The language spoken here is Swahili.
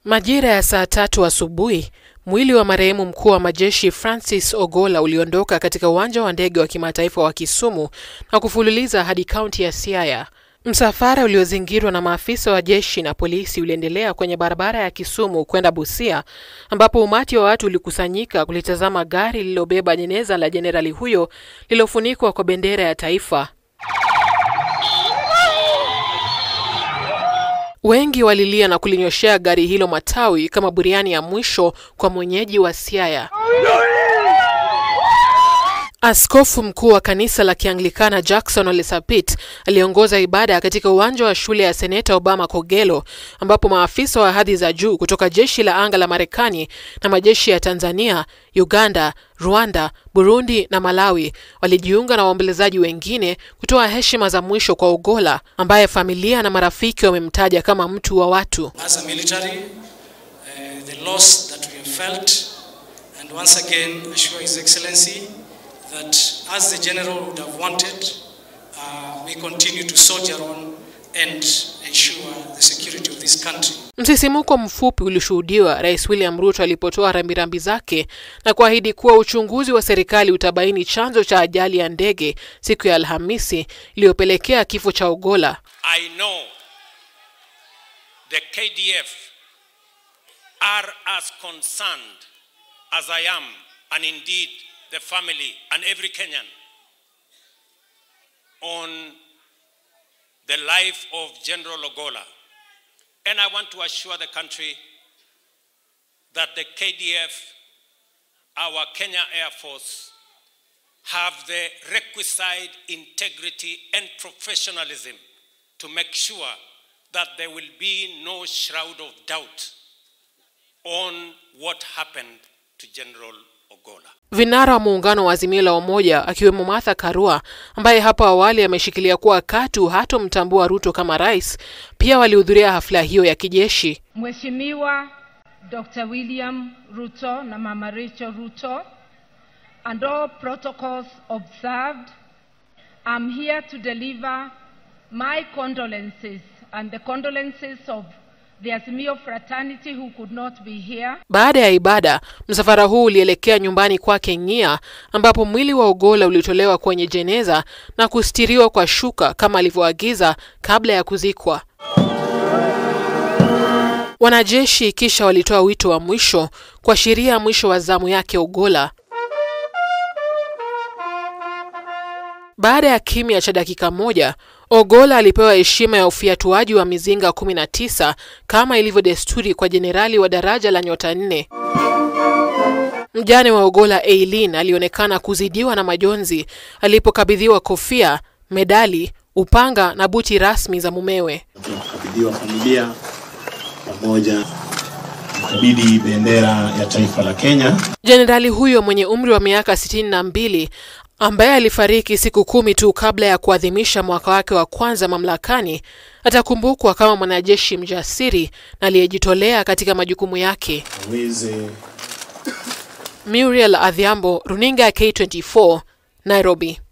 Majira ya saa 3 asubuhi, mwili wa marehemu mkuu wa majeshi Francis Ogolla uliondoka katika uwanja wa ndege wa kimataifa wa Kisumu na kufululiza hadi kaunti ya Siaya. Msafara uliozingirwa na maafisa wa jeshi na polisi uliendelea kwenye barabara ya Kisumu kwenda Busia, ambapo umati wa watu ulikusanyika kulitazama gari lililobeba jeneza la jenerali huyo lilofunikwa kwa bendera ya taifa. Wengi walilia na kulinyoshea gari hilo matawi kama buriani ya mwisho kwa mwenyeji wa Siaya. Askofu mkuu wa kanisa la Kianglikana Jackson Ole Sapit aliongoza ibada katika uwanja wa shule ya Seneta Obama Kogelo, ambapo maafisa wa hadhi za juu kutoka jeshi la anga la Marekani na majeshi ya Tanzania, Uganda, Rwanda, Burundi na Malawi walijiunga na waombolezaji wengine kutoa heshima za mwisho kwa Ogolla, ambaye familia na marafiki wamemtaja kama mtu wa watu. As a military, the loss that we have felt, and once again assure His Excellency that as the general would have wanted, we continue to soldier on and ensure the security of this country. Msisimuko mfupi ulishuhudiwa Rais William Ruto alipotoa rambirambi zake na kuahidi kuwa uchunguzi wa serikali utabaini chanzo cha ajali ya ndege siku ya Alhamisi iliyopelekea kifo cha Ogolla. I know the KDF are as concerned as I am, and indeed the family and every Kenyan, on the life of General Ogolla. And I want to assure the country that the KDF, our Kenya Air Force, have the requisite integrity and professionalism to make sure that there will be no shroud of doubt on what happened to General Ogolla. Vinara wa muungano wa Azimio la Umoja akiwemo Martha Karua, ambaye hapo awali ameshikilia kuwa katu hatomtambua Ruto kama rais, pia walihudhuria hafla hiyo ya kijeshi. Mheshimiwa Dr. William Ruto na Mama Rachel Ruto, and all protocols observed, I'm here to deliver my condolences and the condolences of the Azimio fraternity who could not be here. Baada ya ibada, msafara huu ulielekea nyumbani kwake Ng'ia, ambapo mwili wa Ogolla ulitolewa kwenye jeneza na kustiriwa kwa shuka kama alivyoagiza kabla ya kuzikwa. Wanajeshi kisha walitoa wito wa mwisho kuashiria mwisho wa zamu yake Ogolla. Baada ya kimya cha dakika moja, Ogolla alipewa heshima ya ufiatuaji wa mizinga 19 kama ilivyo desturi kwa jenerali wa daraja la nyota 4. Mjane wa Ogolla, Eileen, alionekana kuzidiwa na majonzi alipokabidhiwa kofia, medali, upanga na buti rasmi za mumewe. Tukabidhiwa familia pamoja kabidhi bendera ya taifa la Kenya. Jenerali huyo mwenye umri wa miaka 62, ambaye alifariki siku 10 tu kabla ya kuadhimisha mwaka wake wa kwanza mamlakani, atakumbukwa kama mwanajeshi mjasiri na aliyejitolea katika majukumu yake. Muriel Adhiambo, runinga ya K24, Nairobi.